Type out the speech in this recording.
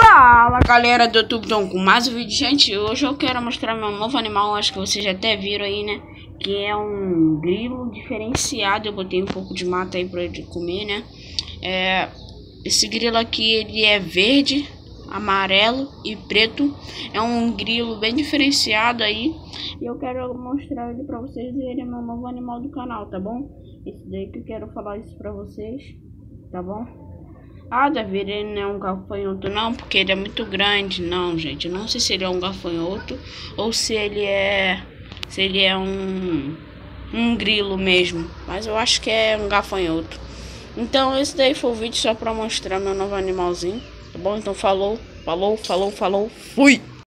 Fala galera do YouTube, então com mais um vídeo, gente. Hoje eu quero mostrar meu novo animal, acho que vocês já até viram aí, né? Que é um grilo diferenciado. Eu botei um pouco de mata aí pra ele comer, né? Esse grilo aqui, ele é verde, amarelo e preto. É um grilo bem diferenciado aí. E eu quero mostrar ele pra vocês. Ele é meu novo animal do canal, tá bom? Esse daí que eu quero falar isso pra vocês, tá bom? Ah, Davi, ele não é um gafanhoto não, porque ele é muito grande. Não, gente, eu não sei se ele é um gafanhoto ou se ele é um grilo mesmo, mas eu acho que é um gafanhoto. Então esse daí foi o vídeo só pra mostrar meu novo animalzinho, tá bom? Então falou, fui!